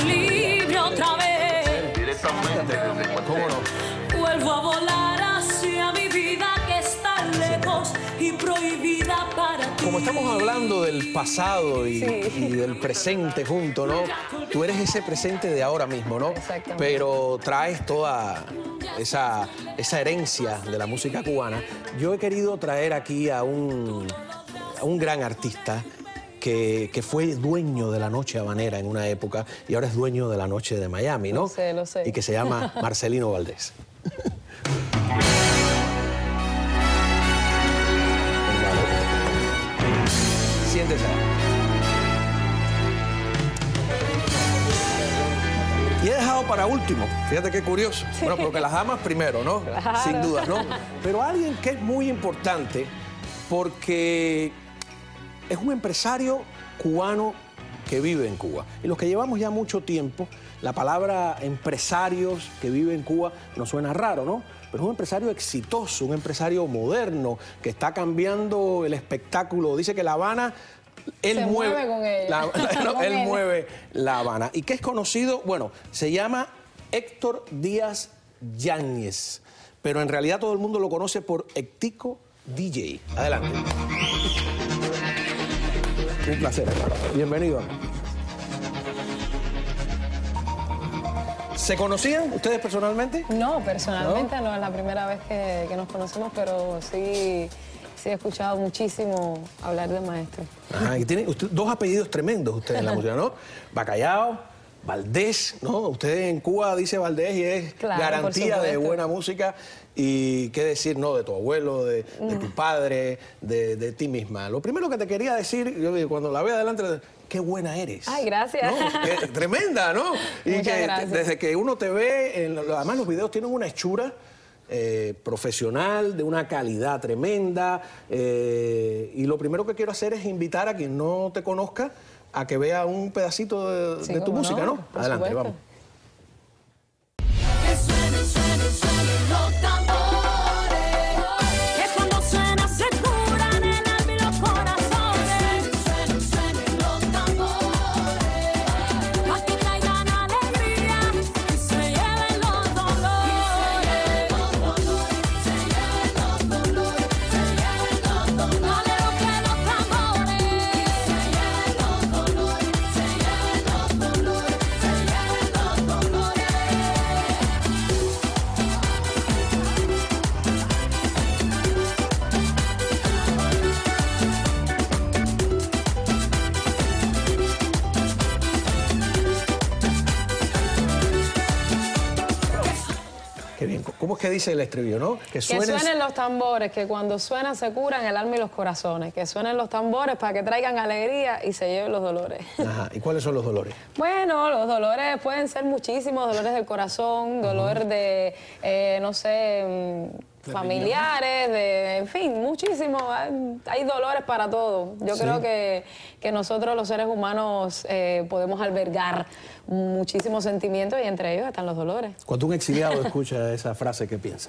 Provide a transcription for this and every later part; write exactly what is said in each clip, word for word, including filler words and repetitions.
libre otra vez. Directamente desde ¿Cómo no? Vuelvo a volar hacia mi vida que está lejos y prohibida para ti. Como estamos hablando del pasado y, Sí. y del presente junto, ¿no? Tú eres ese presente de ahora mismo, ¿no? Exactamente. Pero traes toda esa, esa herencia de la música cubana. Yo he querido traer aquí a un, a un gran artista que, que fue dueño de la noche habanera en una época y ahora es dueño de la noche de Miami, ¿no? Lo sé, lo sé. Y que se llama Marcelino Valdés. Siéntese. Y he dejado para último, fíjate qué curioso. Bueno, porque las damas primero, ¿no? Claro. Sin duda, ¿no? Pero alguien que es muy importante porque es un empresario cubano que vive en Cuba. Y los que llevamos ya mucho tiempo, la palabra empresarios que vive en Cuba nos suena raro, ¿no? Pero es un empresario exitoso, un empresario moderno que está cambiando el espectáculo. Dice que La Habana, él Se mueve, mueve con ella. La, no, Con él él. mueve La Habana. ¿Y qué es conocido? Bueno, se llama Héctor Díaz Yáñez, pero en realidad todo el mundo lo conoce por Hectico D J. Adelante. Un placer, hermano. Bienvenido. ¿Se conocían ustedes personalmente? No, personalmente no, es la primera vez que, que nos conocemos, pero sí, sí he escuchado muchísimo hablar del maestro. Ajá, y tienen usted- dos apellidos tremendos ustedes en la música, ¿no? Bacallao, Valdés, ¿no? Usted en Cuba dice Valdés y es Claro, garantía por de supuesto. buena música. Y qué decir, ¿no? De tu abuelo, de, de tu padre, de, de ti misma. Lo primero que te quería decir, yo digo, cuando la veo adelante, qué buena eres. Ay, gracias. ¿No? Qué tremenda, ¿no? Y Muchas que gracias. desde que uno te ve, en, lo- además los videos tienen una hechura eh, profesional, de una calidad tremenda. eh, y lo primero que quiero hacer es invitar a quien no te conozca a que vea un pedacito de, Sí, de tu cómo música, no, ¿no? por Adelante, supuesto. vamos. Que suenen, suenen, suenen los tambores. Que cuando suena se curan el alma y los corazones. Que suenen, suenen los tambores. Pa' que traigan alegría y se lleven los dolores. Se lleven los dolores, se lleven los dolores, se lleven los dolores. Dale lo que los tambores. Se lleven los dolores, se lleven los dolores, se lleven los dolores. Qué bien. ¿Cómo es que dice el estribillo, no? Que Que suenes- suenen los tambores, que cuando suenan se curan el alma y los corazones. Que suenen los tambores para que traigan alegría y se lleven los dolores. Ajá. ¿Y cuáles son los dolores? Bueno, los dolores pueden ser muchísimos, dolores del corazón, dolor de, eh, no sé, mm, familiares, de, en fin, muchísimos. Hay, hay dolores para todo. Yo Sí. creo que, que nosotros los seres humanos eh, podemos albergar muchísimos sentimientos y entre ellos están los dolores. Cuando un exiliado escucha esa frase, ¿qué piensa?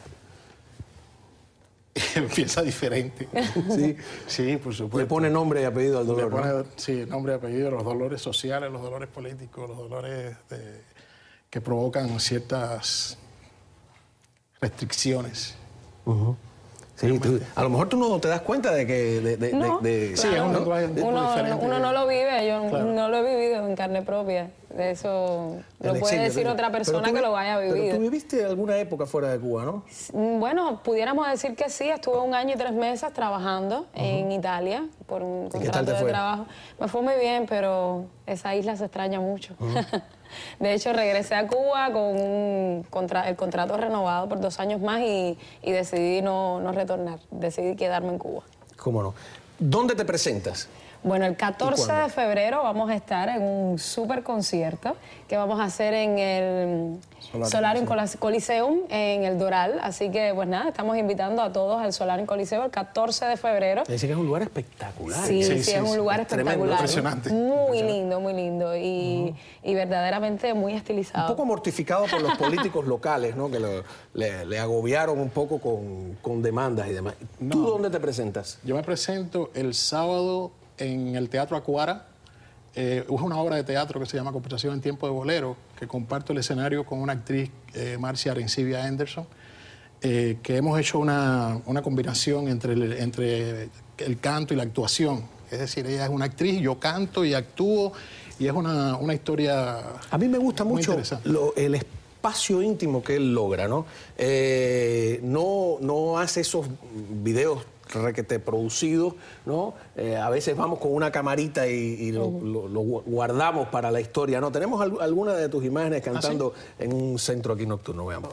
Empieza diferente. Sí. Sí, por supuesto. Le pone nombre y apellido al Le dolor, pone, ¿no? sí, nombre y apellido, los dolores sociales, los dolores políticos, los dolores de- que provocan ciertas restricciones. Sí, tú- a lo mejor tú no te das cuenta de que... De, de- No, de- de- Sí, es un ¿no? lenguaje un poco Uno, diferente. uno no lo vive, yo Claro. no lo he vivido en carne propia. Eso lo El puede exilio, decir ¿no? otra Pero persona tú que vi- lo haya Pero vivido. tú viviste alguna época fuera de Cuba, ¿no? Bueno, pudiéramos decir que sí, estuve un año y tres meses trabajando en Italia por un qué tal contrato te de fue? trabajo. Me fue muy bien, pero esa isla se extraña mucho. De hecho, regresé a Cuba con un contra- el contrato renovado por dos años más y, y decidí no, no retornar, decidí quedarme en Cuba. ¿Cómo no? ¿Dónde te presentas? Bueno, el catorce cuándo? de febrero vamos a estar en un super concierto que vamos a hacer en el Solarium, Solarium sí. Colas- Coliseum en el Doral. Así que, pues nada, estamos invitando a todos al Solarium Coliseum el catorce de febrero. Me dicen que es un lugar espectacular. Sí, sí, Sí, sí, es un sí. lugar Es tremendo, espectacular. impresionante. Muy Impresionante. lindo, muy lindo y, y verdaderamente muy Un estilizado. poco mortificado por los políticos locales, ¿no? Que lo- le, le agobiaron un poco con, con demandas y demás. ¿Tú No. dónde te presentas? Yo me presento el sábado en el Teatro Acuara, eh, es una obra de teatro que se llama Conversación en tiempo de bolero, que comparto el escenario con una actriz, eh, Marcia Arencibia Anderson, eh, que hemos hecho una, una combinación entre el, entre el canto y la actuación. Es decir, ella es una actriz, yo canto y actúo, y es una, una historia. A mí me gusta muy mucho interesante. lo, el espacio íntimo que él logra, ¿no? Eh, no, no hace esos videos requete producidos, ¿no? Eh, a veces vamos con una camarita y, y lo, uh-huh. lo, lo guardamos para la historia, ¿no? Tenemos al, alguna de tus imágenes cantando ¿Ah, sí? en un centro aquí nocturno, veamos.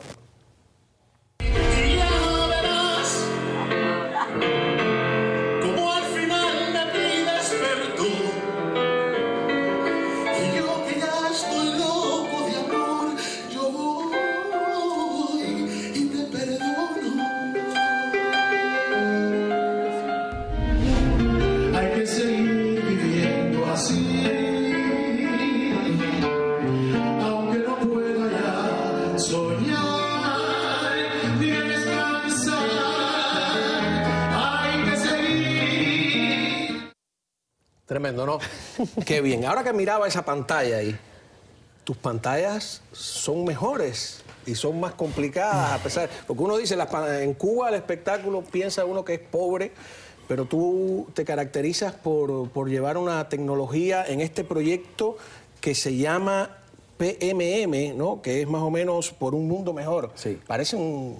Tremendo, ¿no? Qué bien. Ahora que miraba esa pantalla ahí, tus pantallas son mejores y son más complicadas, a pesar... Porque uno dice, las, en Cuba el espectáculo piensa uno que es pobre, pero tú te caracterizas por, por llevar una tecnología en este proyecto que se llama P M M, ¿no? Que es más o menos por un mundo mejor. Sí. Parece un...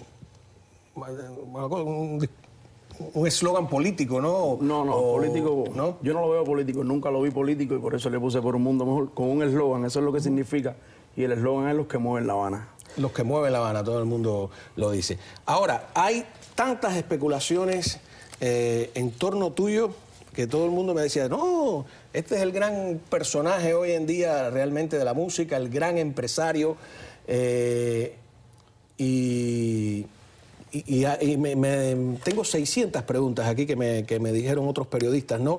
un un eslogan político, ¿no? No, no, o, político, ¿no? Yo no lo veo político, nunca lo vi político y por eso le puse por un mundo mejor, con un eslogan, eso es lo que significa, y el eslogan es los que mueven La Habana. Los que mueven La Habana, todo el mundo lo dice. Ahora, hay tantas especulaciones eh, en torno tuyo que todo el mundo me decía, no, este es el gran personaje hoy en día realmente de la música, el gran empresario, eh, y... Y, y, y me, me, tengo seiscientas preguntas aquí que me, que me dijeron otros periodistas, ¿no?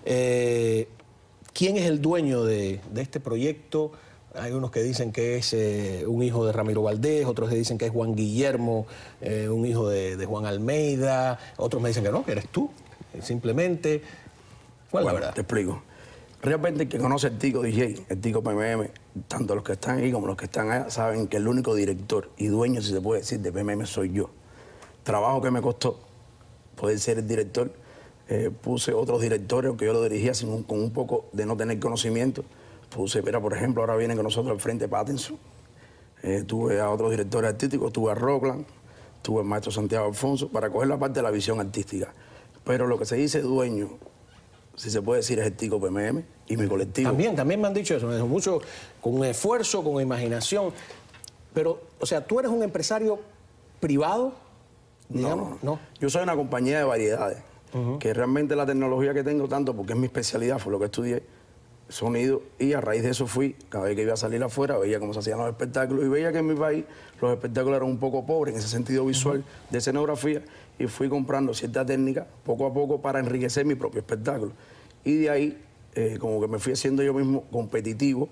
Eh, ¿Quién es el dueño de, de este proyecto? Hay unos que dicen que es eh, un hijo de Ramiro Valdés, otros que dicen que es Juan Guillermo, eh, un hijo de, de Juan Almeida, otros me dicen que no, que eres tú, simplemente. ¿Cuál es bueno, la verdad? Te explico. Realmente el que conoce el Tico D J, el Tico P M M, tanto los que están aquí como los que están allá, saben que el único director y dueño, si se puede decir, de P M M soy yo. Trabajo que me costó poder ser el director. Eh, puse otros directores, aunque yo lo dirigía sin un, con un poco de no tener conocimiento. Puse, mira, por ejemplo, ahora viene con nosotros al frente Pattinson. Eh, tuve a otros directores artísticos, tuve a Rockland, tuve al maestro Santiago Alfonso, para coger la parte de la visión artística. Pero lo que se dice dueño, si se puede decir, es el Tico P M M y mi colectivo. También, también me han dicho eso, me dijo mucho con esfuerzo, con imaginación. Pero, o sea, ¿tú eres un empresario privado? Digamos, no, no. Yo soy una compañía de variedades, uh-huh. que realmente la tecnología que tengo, tanto porque es mi especialidad, fue lo que estudié, sonido, y a raíz de eso fui, cada vez que iba a salir afuera, veía cómo se hacían los espectáculos, y veía que en mi país los espectáculos eran un poco pobres en ese sentido visual, uh-huh. de escenografía, y fui comprando cierta técnica poco a poco para enriquecer mi propio espectáculo. Y de ahí, eh, como que me fui haciendo yo mismo competitivo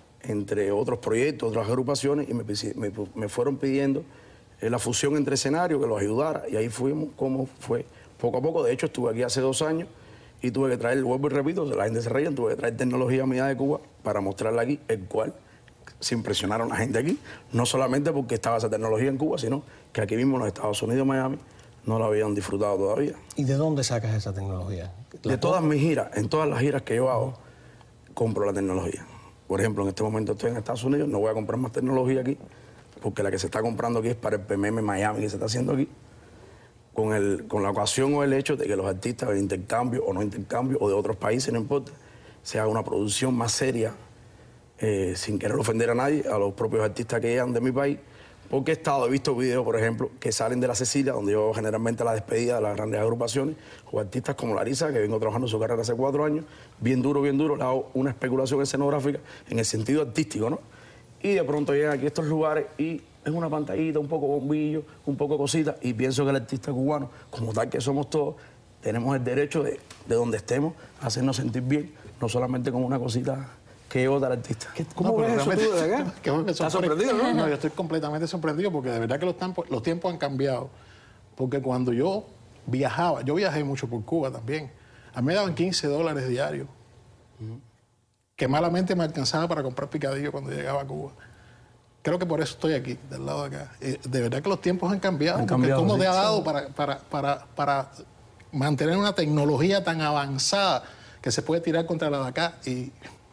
entre otros proyectos, otras agrupaciones, y me, me, me fueron pidiendo la fusión entre escenarios, que los ayudara, y ahí fuimos, como fue, poco a poco. De hecho, estuve aquí hace dos años y tuve que traer, vuelvo y repito, la gente se reía, tuve que traer tecnología mía de Cuba para mostrarla aquí, el cual se impresionaron la gente aquí, no solamente porque estaba esa tecnología en Cuba, sino que aquí mismo en los Estados Unidos, Miami, no la habían disfrutado todavía. ¿Y de dónde sacas esa tecnología? De todas mis giras, en todas las giras que yo hago, compro la tecnología. Por ejemplo, en este momento estoy en Estados Unidos, no voy a comprar más tecnología aquí, porque la que se está comprando aquí es para el P M M Miami que se está haciendo aquí, con, el, con la ocasión o el hecho de que los artistas de intercambio o no intercambio o de otros países, no importa, se haga una producción más seria, eh, sin querer ofender a nadie, a los propios artistas que llegan de mi país, porque he estado, he visto videos, por ejemplo, que salen de la Cecilia, donde yo generalmente la despedida de las grandes agrupaciones, o artistas como Larisa, que vengo trabajando su carrera hace cuatro años, bien duro, bien duro, le hago una especulación escenográfica en el sentido artístico, ¿no? Y de pronto llegan aquí a estos lugares y es una pantallita, un poco bombillo, un poco cosita, y pienso que el artista cubano, como tal que somos todos, tenemos el derecho de, de donde estemos, hacernos sentir bien, no solamente como una cosita que vota al artista. ¿Cómo no, ves eso tú de acá? Que me ¿Estás sorprendido, no? No, yo estoy completamente sorprendido porque de verdad que los tiempos, los tiempos han cambiado. Porque cuando yo viajaba, yo viajé mucho por Cuba también, a mí me daban quince dólares diarios. Uh-huh. que malamente me alcanzaba para comprar picadillo cuando llegaba a Cuba. Creo que por eso estoy aquí, del lado de acá. Eh, de verdad que los tiempos han cambiado. Han porque cambiado, ¿cómo sí. te ha dado para, para, para, para mantener una tecnología tan avanzada que se puede tirar contra la de acá? Y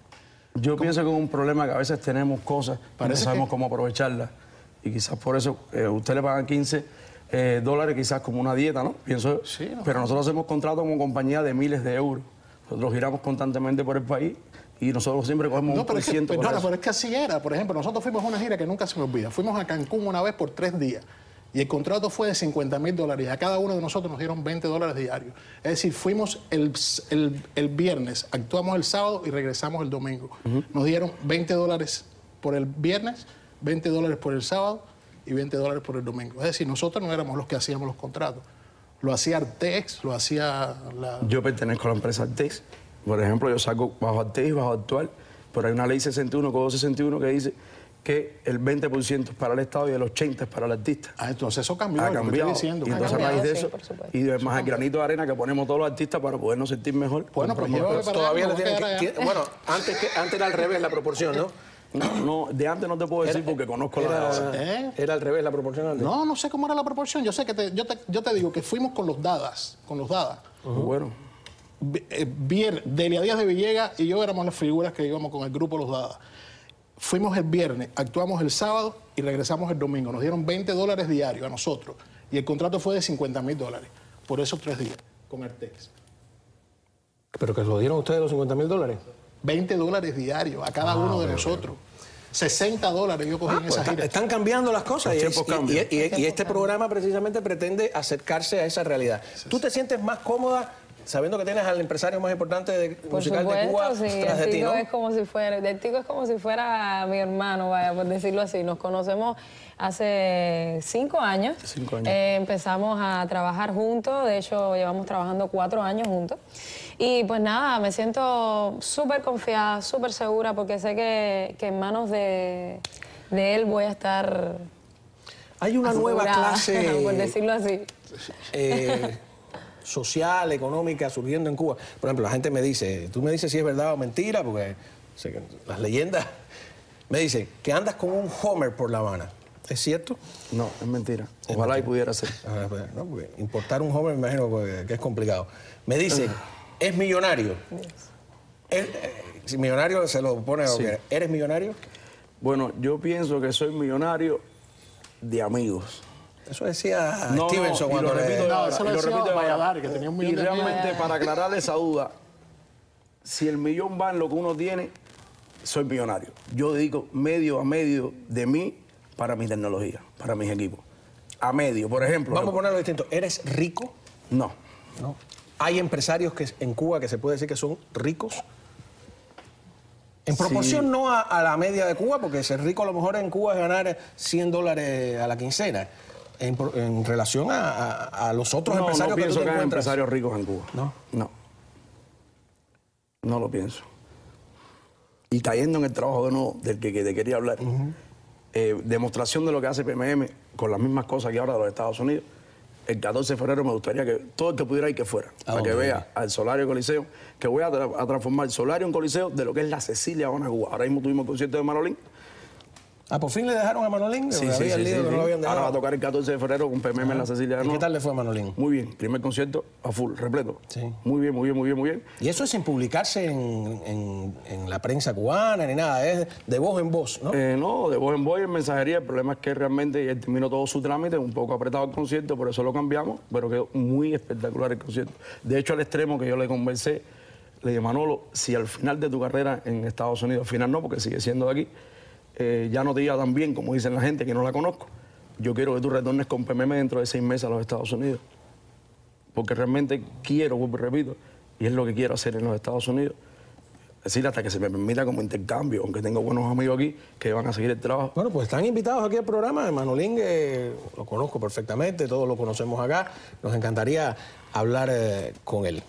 Yo pienso que es un problema que a veces tenemos cosas y no Parece sabemos que- cómo aprovecharlas. Y quizás por eso eh, usted le pagan quince eh, dólares, quizás como una dieta, ¿no? Pienso, Sí, no. pero nosotros hacemos contratos como compañía de miles de euros. Nosotros giramos constantemente por el país y nosotros siempre cogemos No, un pero por es, que, ciento por perdona, eso. pero es que así era. Por ejemplo, nosotros fuimos a una gira que nunca se me olvida. Fuimos a Cancún una vez por tres días. Y el contrato fue de cincuenta mil dólares. Y a cada uno de nosotros nos dieron veinte dólares diarios. Es decir, fuimos el, el, el viernes, actuamos el sábado y regresamos el domingo. Nos dieron veinte dólares por el viernes, veinte dólares por el sábado y veinte dólares por el domingo. Es decir, nosotros no éramos los que hacíamos los contratos. Lo hacía Artex, lo hacía la... Yo pertenezco a la empresa Artex. Por ejemplo, yo saco bajo Artex y bajo Actual, pero hay una ley sesenta y uno, Código sesenta y uno, que dice que el veinte por ciento es para el Estado y el ochenta por ciento es para el artista. Ah, entonces eso cambió, Ha lo que estoy cambiado. diciendo. Y entonces a cambiado, raíz de sí, eso, por supuesto. y además el granito de arena que ponemos todos los artistas para podernos sentir mejor. Bueno, pues compramos llévame las para Todavía allá, le me voy a tienen quedar que... allá. tie- Bueno, antes, que, antes era al revés la proporción, ¿no? No, no, de antes no te puedo decir porque conozco la de ahora. Era, ¿Eh? era al revés la proporción antes. No, no sé cómo era la proporción. Yo sé que te, yo, te, yo te digo que fuimos con los dadas, con los dadas. Bueno, Vi- eh, Vier- Delia Díaz de Villegas y yo éramos las figuras que íbamos con el grupo Los Dadas. Fuimos el viernes, actuamos el sábado y regresamos el domingo. Nos dieron veinte dólares diarios a nosotros. Y el contrato fue de cincuenta mil dólares por esos tres días con Artex. ¿Pero que lo dieron ustedes los cincuenta mil dólares? veinte dólares diarios a cada uno de nosotros. sesenta dólares yo cogí Ah, en pues esa está- gira. están cambiando las cosas Los y, tiempos y- cambian. y- y- y este programa precisamente pretende acercarse a esa realidad. ¿Tú te sientes más cómoda sabiendo que tienes al empresario más importante de, Por musical de supuesto, Cuba sí. tras de El ti, Tico ¿no? es como si fuera, el Tico es como si fuera mi hermano, vaya, por decirlo así. Nos conocemos hace cinco años. Cinco años. Eh, empezamos a trabajar juntos, de hecho llevamos trabajando cuatro años juntos. Y pues nada, me siento súper confiada, súper segura, porque sé que, que en manos de, de él voy a estar Hay una nueva asegurada, clase por decirlo así. eh, social, económica surgiendo en Cuba. Por ejemplo, la gente me dice, tú me dices si es verdad o mentira, porque sé que las leyendas me dicen que andas con un Homer por La Habana. ¿Es cierto? no, es mentira. Ojalá y pudiera ser. Ah, pues, no, porque importar un Homer me imagino que, que es complicado. Me dicen, es millonario. Él, eh, si millonario se lo pone a lo Sí. que- ¿Eres millonario? Bueno, yo pienso que soy millonario de amigos. Eso decía No, Stevenson y lo cuando le- repito No, ahora, eso lo y lo decía repito ahora. Valladares, que tenía un millón Y de realmente, amigos. para aclararle esa duda, si el millón va en lo que uno tiene, soy millonario. Yo dedico medio a medio de mí para mi tecnología, para mis equipos. A medio, por ejemplo. Vamos a ponerlo distinto. ¿Eres rico? No. No. ¿Hay empresarios que, en Cuba que se puede decir que son ricos? En proporción Sí. no a, a la media de Cuba, porque ser rico a lo mejor en Cuba es ganar cien dólares a la quincena. En, pro- en relación a, a- a los otros No, no empresarios que tú pienso te que hay encuentras. empresarios ricos en Cuba. ¿No? No. No lo pienso. Y cayendo en el trabajo de nuevo del que, que te quería hablar, eh, demostración de lo que hace P M M con las mismas cosas que ahora de los Estados Unidos. El catorce de febrero me gustaría que todo el que pudiera ir que fuera, ¿A para que dónde? vea al Solario Coliseo, que voy a, tra- a transformar Solario en Coliseo de lo que es la Cecilia Habana, Cuba. Ahora mismo tuvimos el concierto de Manolín. Ah, por fin le dejaron a Manolín. Sí, Había sí, sí, leído sí, que no sí. lo habían Ahora dejado. va a tocar el catorce de febrero con P M M en la Cecilia de ¿Y qué nuevo. tal le fue a Manolín? Muy bien, primer concierto a full, repleto. Sí. Muy bien, muy bien, muy bien, muy bien. Y eso es sin publicarse en, en- en la prensa cubana ni nada, es de voz en voz, ¿no? Eh, no, de voz en voz en mensajería. El problema es que realmente él terminó todo su trámite, un poco apretado el concierto, por eso lo cambiamos, pero quedó muy espectacular el concierto. De hecho, al extremo que yo le conversé, le dije, Manolo, si al final de tu carrera en Estados Unidos, al final no, porque sigue siendo de aquí, eh, ya no te iba tan bien, como dicen la gente, que no la conozco, yo quiero que tú retornes con P M M dentro de seis meses a los Estados Unidos. Porque realmente quiero, vuelvo y repito, y es lo que quiero hacer en los Estados Unidos. Es decir, hasta que se me permita como intercambio, aunque tengo buenos amigos aquí que van a seguir el trabajo. Bueno, pues están invitados aquí al programa. Manolín, eh, lo conozco perfectamente, todos lo conocemos acá. Nos encantaría hablar eh, con él.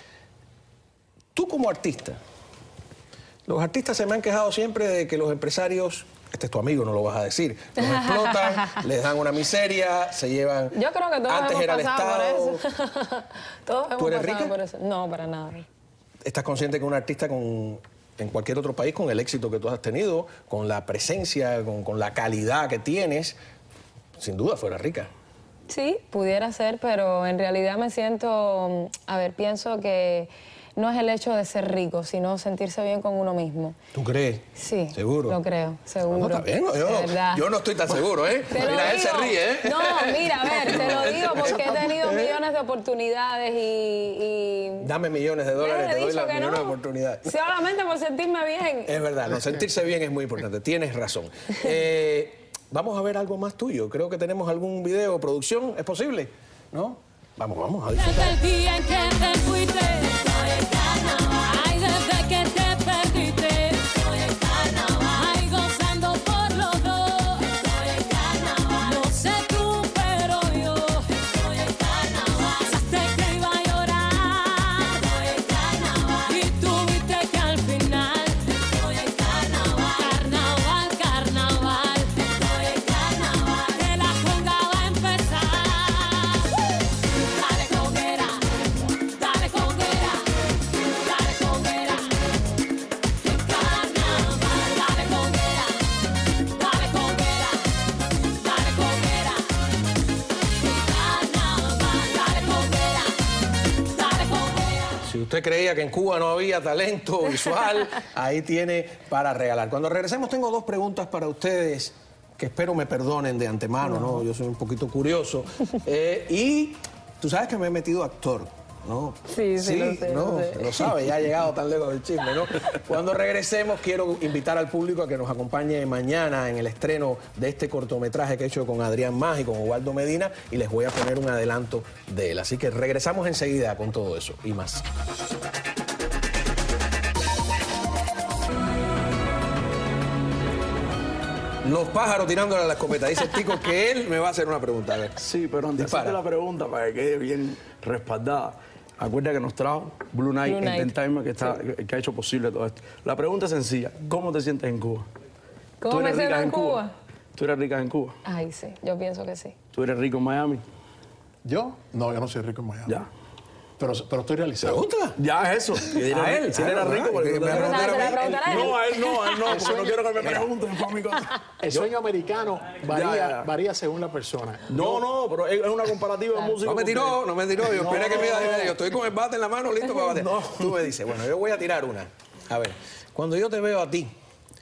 Tú como artista, los artistas se me han quejado siempre de que los empresarios, este es tu amigo, no lo vas a decir, los explotan, les dan una miseria, se llevan... Yo creo que todos Antes hemos era el pasado Estado. por eso. Todos hemos ¿Tú eres pasado rica? por eso. No, para nada. ¿Estás consciente que un artista con en cualquier otro país con el éxito que tú has tenido, con la presencia, con, con la calidad que tienes, sin duda fuera rica. Sí, pudiera ser, pero en realidad me siento, a ver, pienso que no es el hecho de ser rico, sino sentirse bien con uno mismo. ¿Tú crees? Sí. ¿Seguro? Lo creo, seguro. No, está bien, no, yo, ¿verdad? yo no estoy tan seguro, ¿eh? Te lo Mira, él se digo. ríe, ¿eh? No, mira, a ver, te lo digo porque he tenido millones de oportunidades y... y... Dame millones de dólares, He te doy dicho las que millones no. de oportunidades. Solamente por sentirme bien. Es verdad, no, sentirse bien es muy importante, tienes razón. Eh, vamos a ver algo más tuyo, creo que tenemos algún video, producción, ¿es posible? ¿No? Vamos, vamos a disfrutar. Desde el día en que te fuiste, soy el carnaval. Ay, desde que te perdiste, soy el carnaval. Ay, gozando por los dos, soy el carnaval. No sé tú, pero yo, soy el carnaval. Pensaste que iba a llorar, soy el carnaval. Y tú viste que al final, soy el carnaval. Carnaval, carnaval, soy el carnaval. Que la conga va a empezar. Dale conguera, dale conguera, dale conguera, que carnaval. Dale conguera, dale conguera, dale conguera, que carnaval. Dale conguera, dale conguera. Si usted creía que en Cuba no había talento visual, ahí tiene para regalar. Cuando regresemos tengo dos preguntas para ustedes que espero me perdonen de antemano, ¿no? Yo soy un poquito curioso. Eh, y tú sabes que me he metido actor, ¿no? Sí, sí, lo sé, ¿no? lo sé. Lo sabe, ya ha llegado tan lejos del chisme, ¿no? Cuando regresemos quiero invitar al público a que nos acompañe mañana en el estreno de este cortometraje que he hecho con Adrián Mas y con Ubaldo Medina y les voy a poner un adelanto de él. Así que regresamos enseguida con todo eso y más. Los pájaros tirándole a la escopeta. Dice Tico que él me va a hacer una pregunta. A ver. Sí, pero antes de Dispara. hacerte la pregunta, para que quede bien respaldada, acuerda que nos trajo Blue Night Blue Night. Entertainment, que, está, que ha hecho posible todo esto. La pregunta es sencilla. ¿Cómo te sientes en Cuba? ¿Cómo ¿Tú me eres siento rica en Cuba? ¿Tú eres rica en Cuba? Ay, sí, yo pienso que sí. ¿Tú eres rico en Miami? ¿Yo? No, yo no soy rico en Miami. Ya. Pero, pero estoy realizado. ¿Pregunta? Ya es eso. Que A él, Si él era claro, rico, ¿verdad? porque Que no me te- preguntaron ¿Te la a mí. preguntará él? No, a él no, a él no, porque no quiero que me pregunten por mi cosa. El sueño americano varía, Ya, ya. varía según la persona. No, no, pero es una comparativa de música. No me tiró, no me tiró. Yo No, esperé que me iba a no, decir, no. yo estoy con el bate en la mano listo para bater. No. Tú me dices, bueno, yo voy a tirar una. A ver, cuando yo te veo a ti,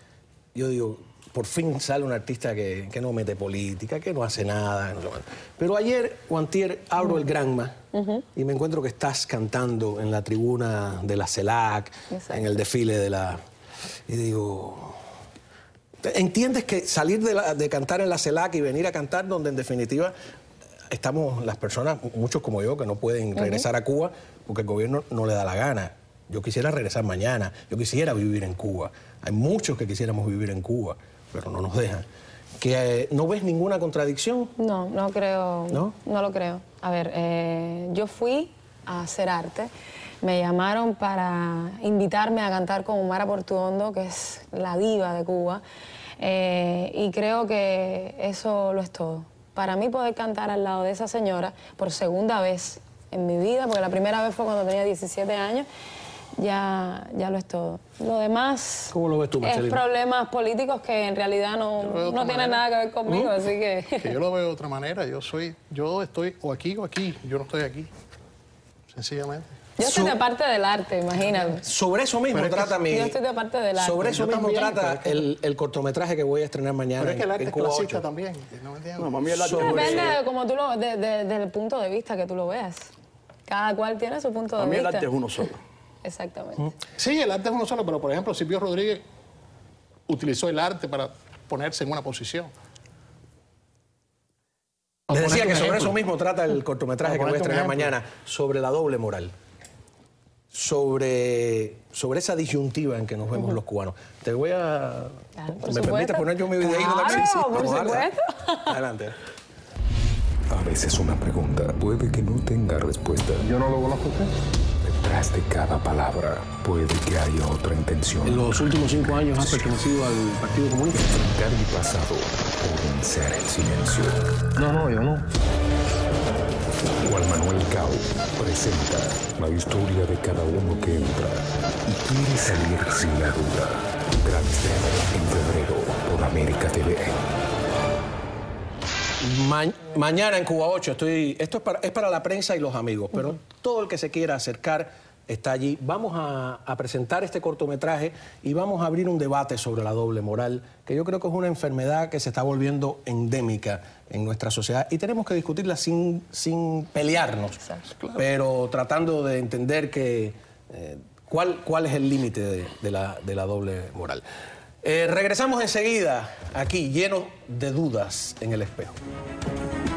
yo digo, por fin sale un artista que, que no mete política, que no hace nada. No sé cuánto. Pero ayer o antier abro el Granma y me encuentro que estás cantando en la tribuna de la CELAC, Exacto. en el desfile de la... Y digo... ¿Entiendes que salir de, la- de cantar en la CELAC y venir a cantar donde en definitiva estamos las personas, muchos como yo, que no pueden regresar a Cuba porque el gobierno no le da la gana? Yo quisiera regresar mañana, yo quisiera vivir en Cuba. Hay muchos que quisiéramos vivir en Cuba, pero no nos dejan. ¿Que eh, no ves ninguna contradicción? No, no creo. ¿No? No lo creo. A ver, eh, yo fui a hacer arte. Me llamaron para invitarme a cantar con Mara Portuondo, que es la diva de Cuba. Eh, y creo que eso lo es todo. Para mí poder cantar al lado de esa señora por segunda vez en mi vida, porque la primera vez fue cuando tenía diecisiete años, ya, ya lo es todo. Lo demás ¿Cómo lo ves tú, es Marcelino? problemas políticos que en realidad no, Yo lo veo de no otra tienen manera. nada que ver conmigo, así que... Que yo lo veo de otra manera. Yo soy, yo estoy o aquí o aquí. Yo no estoy aquí. Sencillamente. Yo estoy Su- de parte del arte, imagínate. Sobre eso mismo Pero es que trata mi... yo estoy de parte del arte. Sobre eso Yo mismo también, trata pero es que- el, el cortometraje que voy a estrenar mañana Pero es que el en- arte en es Cuba clasista ocho. también. ¿No me entiendes? No, para mí el arte Sobre- es Depende universal. de cómo tú lo, de- de- del punto de vista que tú lo veas. Cada cual tiene su punto de Para mí el vista. arte es uno solo. Exactamente. Sí, el arte es uno solo, pero por ejemplo, Silvio Rodríguez utilizó el arte para ponerse en una posición. Les Para decía ponerte que un sobre ejemplo. eso mismo trata el cortometraje que Para voy a ponerte un estrenar ejemplo. mañana, sobre la doble moral. Sobre, sobre esa disyuntiva en que nos vemos los cubanos. Te voy a... Claro, por ¿Me supuesto. permites poner yo mi videíto Claro, también? por Vamos a darle. supuesto. Adelante. A veces una pregunta puede que no tenga respuesta. Yo no lo conozco a usted. Detrás de cada palabra puede que haya otra intención. En los últimos cinco años has pertenecido al Partido Comunista. Enfrentar el pasado o vencer el silencio. No, no, yo no. Juan Manuel Cao presenta la historia de cada uno que entra y quiere salir sin la duda. Gran estreno en febrero por América T V. Ma mañana en Cuba ocho, estoy, esto es para, es para la prensa y los amigos, pero uh-huh. todo el que se quiera acercar está allí. Vamos a, a presentar este cortometraje y vamos a abrir un debate sobre la doble moral, que yo creo que es una enfermedad que se está volviendo endémica en nuestra sociedad y tenemos que discutirla sin, sin pelearnos, claro. pero tratando de entender que, eh, cuál, cuál es el límite de, de, la, de la doble moral. Eh, regresamos enseguida aquí, lleno de dudas en el espejo.